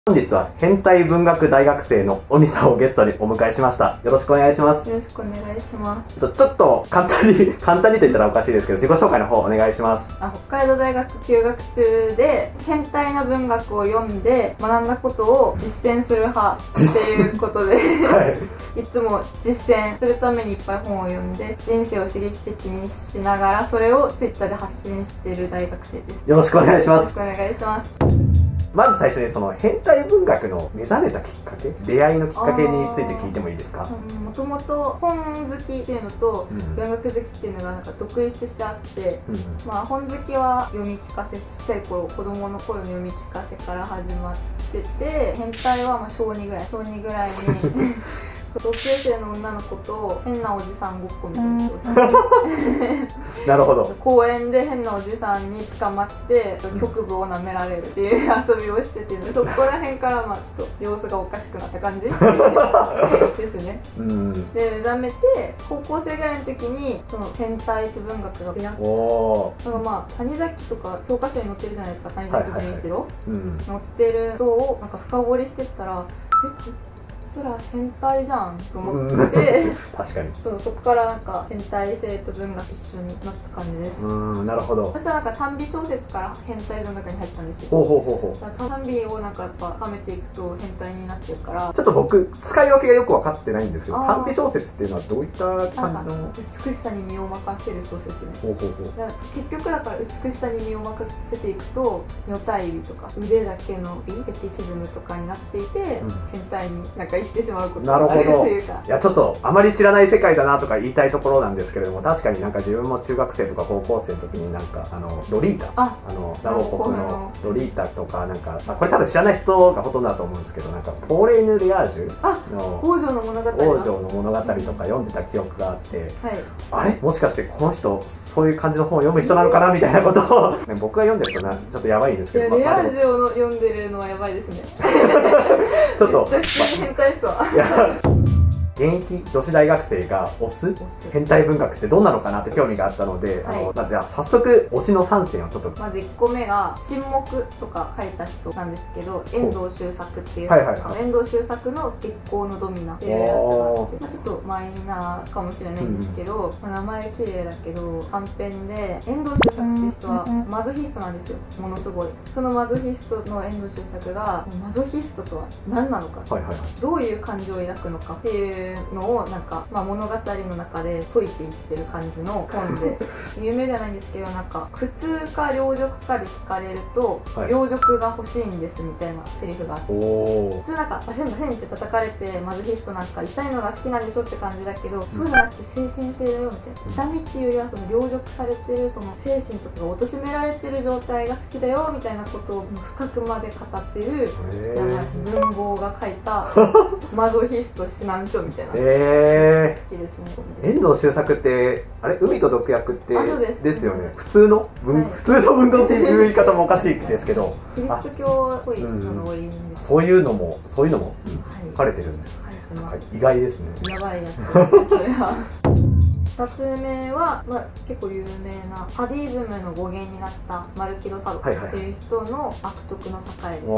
本日は変態文学大学生のオミさんをゲストにお迎えしました。よろしくお願いします。 よろしくお願いします。 ちょっと簡単にと言ったらおかしいですけど、自己紹介の方お願いします。 北海道大学休学中で変態な文学を読んで学んだことを実践する派っていうことで、はい、いつも実践するためにいっぱい本を読んで人生を刺激的にしながらそれをツイッターで発信している大学生です。 よろしくお願いします。 よろしくお願いします。 まず最初にその変態文学の目覚めたきっかけ、出会いのきっかけについて聞いてもいいですか？ もともと本好きっていうのと文学好きっていうのがなんか独立してあって、本好きは読み聞かせ、ちっちゃい頃子供の頃の読み聞かせから始まってて、変態は小2ぐらいに同級生の女の子と変なおじさんごっこみたいなことをしてなるほど。 公園で変なおじさんに捕まって局部を舐められるっていう遊びをしてて、そこら辺からちょっと様子がおかしくなった感じですね。で目覚めて高校生ぐらいの時にその変態と文学が出会って、谷崎とか教科書に載ってるじゃないですか。谷崎潤一郎載ってる人をなんか深掘りしてったら、こいつら変態じゃんと思って確かにそこからなんか変態性と文学一緒になった感じです。 なるほど。 私はなんか短美小説から変態文学に入ったんですよ。短美をなんかやっぱ深めていくと変態になっちゃうから。 ちょっと僕使い分けがよく分かってないんですけど、短美小説っていうのはどういった感じの？ 美しさに身を任せる小説ね。結局だから美しさに身を任せていくと女体美とか腕だけの美、フェティシズムとかになっていて、変態になんか言ってしまうことがあるというか。 いやちょっとあまり知らない世界だなとか言いたいところなんですけれども、確かになんか自分も中学生とか高校生の時になんかロリータ、ラブコフのロリータとかなんか、これ多分知らない人がほとんどだと思うんですけど、なんかポーレーヌ・レアージュの王女の物語とか読んでた記憶があって、あれもしかしてこの人そういう感じの本を読む人なのかなみたいなことを僕が読んでるとちょっとやばいんですけど、 レアージュを読んでるのはやばいですね。 ちょっと変態っすわ。 現役女子大学生が推す変態文学ってどんなのかなって興味があったので、じゃあ早速推しの3選をちょっと。 まず1個目が「沈黙」とか書いた人なんですけど、遠藤周作っていう遠藤周作の「月光のドミナ」っていうやつがあって、ちょっとマイナーかもしれないんですけど、名前綺麗だけど短編で、遠藤周作っていう人はマゾヒストなんですよ。ものすごいそのマゾヒストの遠藤周作がマゾヒストとは何なのか、どういう感情を抱くのかっていうのをなんか、物語の中で解いていってる感じの本で有名ではないんですけど、なんか普通か両辱かで聞かれると、両辱が欲しいんですみたいなセリフがあって、普通なんかバシンバシンって叩かれてマゾヒストなんか痛いのが好きなんでしょって感じだけど、そうじゃなくて精神性だよみたいな、痛みっていうよりはその両辱されてるその精神とかが貶められてる状態が好きだよみたいなことを深くまで語ってる文豪が書いたマゾヒスト指南書みたいな。好きですね。 遠藤周作ってあれ海と毒薬ってですよね。普通の文豪っていう言い方もおかしいですけど、 キリスト教っぽいのが多いんです。 そういうのも書かれてるんです。意外ですね。 やばいやつですそれは。2つ目は、結構有名なサディズムの語源になったマルキド・サドっていう人の「悪徳の栄」です。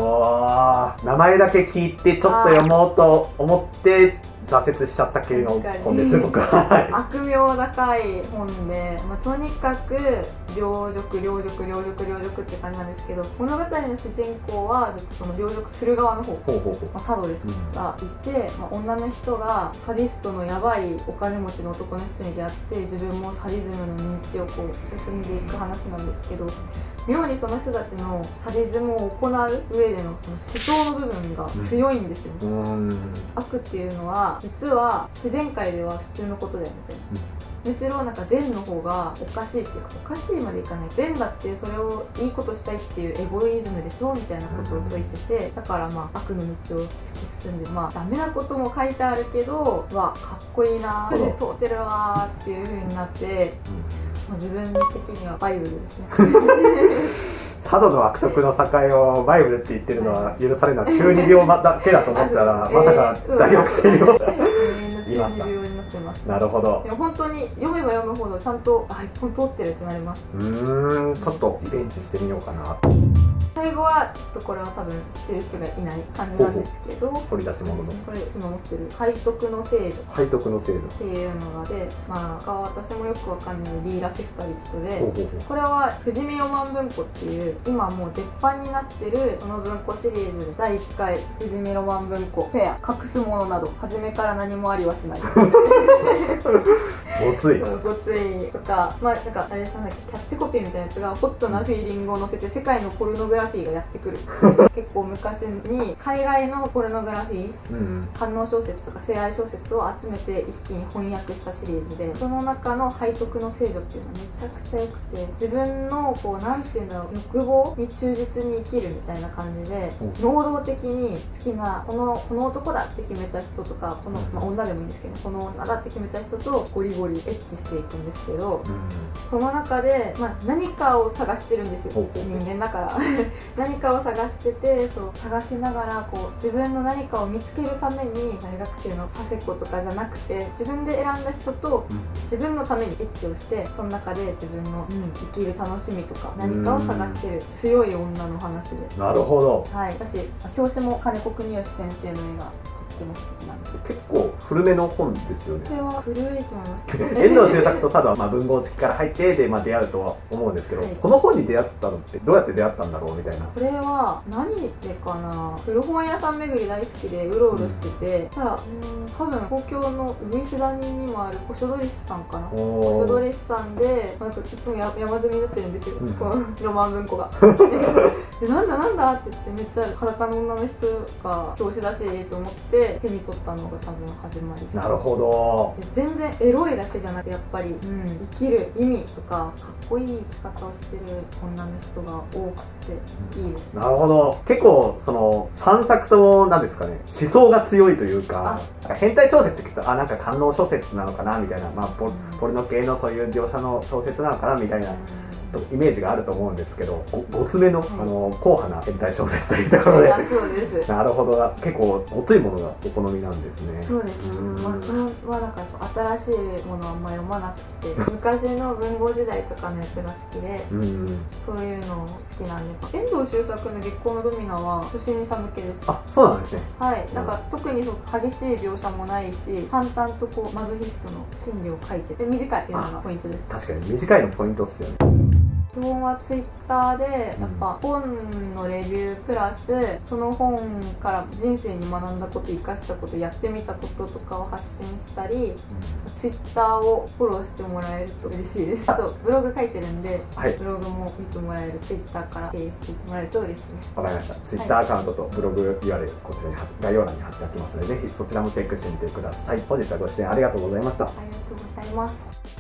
名前だけ聞いてちょっと読もうと思って挫折しちゃった系の本です。僕は悪名高い本で、とにかく両辱って感じなんですけど、物語の主人公はずっとその両辱する側の方、サドですがいて、女の人がサディストのやばいお金持ちの男の人に出会って自分もサディズムの道をこう進んでいく話なんですけど、妙にその人たちのサディズムを行う上でのその思想の部分が強いんですよ。悪っていうのは実は自然界では普通のことだよみたいな。むしろなんか善の方がおかしいっていうか、おかしいまでいかない、善だってそれをいいことしたいっていうエゴイズムでしょみたいなことを説いてて、だから悪の道を突き進んで、ダメなことも書いてあるけど、かっこいいなー、通ってるわーっていう風になって、自分的にはバイブルですね。 佐渡の悪徳の境をバイブルって言ってるのは許されるのは中二病だけだと思ったら、まさか大学生にもいました。 なるほど。 でも本当に読めば読むほどちゃんと一本通ってるってなります。 ちょっとリベンジしてみようかな。 最後はちょっとこれは多分知ってる人がいない感じなんですけど、 掘り出し物のこれ今持ってる背徳の聖女っていうのがで、まあ私もよくわかんないリーラ・セフタリ人で、これは富士見ロマン文庫っていう今もう絶版になってるこの文庫シリーズで第1回富士見ロマン文庫フェア隠すものなど初めから何もありはしないごついとか、まあなんかあれさ、キャッチコピーみたいなやつがホットなフィーリングを載せて世界のポルノグラフィーがやってくる結構昔に海外のポルノグラフィー、官能小説とか性愛小説を集めて一気に翻訳したシリーズで、その中の背徳の聖女っていうのはめちゃくちゃ良くて、自分のこうなんていうんだろう、欲望に忠実に生きるみたいな感じで、能動的に好きなこの男だって決めた人とか、この、まあ、女でもいいんですけど、この女だって決めた人とゴリゴリエッチしていくんですけど、その中で、まあ、何かを探してるんですよ、人間だから何かを探してて、そう探しながらこう自分の何かを見つけるために、大学生の佐世子とかじゃなくて自分で選んだ人と自分のためにエッチをして、その中で自分の生きる楽しみとか何かを探してる強い女の話で。 なるほど。 はい、私表紙も金子邦義先生の絵がとても素敵なんで。 結構古めの本ですよね。 これは古いと思います遠藤周作と佐渡はまあ文豪好きから入ってで、まあ、出会うとは思うんですけど、この本に出会ったのってどうやって出会ったんだろうみたいな。これは何でかな、古本屋さん巡り大好きでうろうろしてて、たら多分東京のウグイス谷にもある古書ドリスさんかな、古書ドリスさんでなんかいつも山積みになってるんですよ、このロマン文庫がでなんだって言って、めっちゃ裸の女の人が表紙だしと思って手に取ったのが多分始まり。 なるほど。 で全然エロいだけじゃなくて、やっぱり、生きる意味とかかっこいい生き方をしてる女の人が多くていいですね。 なるほど。結構その3作ともなんですかね、思想が強いというか、変態小説って聞くとなんか官能小説なのかなみたいな、まあポルノ系のそういう描写の小説なのかなみたいなイメージがあると思うんですけど、ごつめの、硬派な変態小説というところで、 そうです。 なるほど。結構ごついものがお好みなんですね。 そうですね。まあ基本はなんか新しいものはあんま読まなくて、昔の文豪時代とかのやつが好きで、そういうの好きなんで。遠藤周作の月光のドミナは初心者向けです。 あ、そうなんですね。 はい。なんか特に激しい描写もないし、淡々とこうマゾヒストの心理を書いてて短いっていうのがポイントです。 確かに短いのポイントっすよね。 基本はツイッターでやっぱ本のレビュープラスその本から人生に学んだこと生かしたことやってみたこととかを発信したり、ツイッターをフォローしてもらえると嬉しいです。あとブログ書いてるんで、ブログも見てもらえる、ツイッターから経由していってもらえると嬉しいです。 わかりました。ツイッターアカウントとブログ URL こちらに概要欄に貼っておきますので、ぜひそちらもチェックしてみてください。本日はご出演ありがとうございました。 ありがとうございます。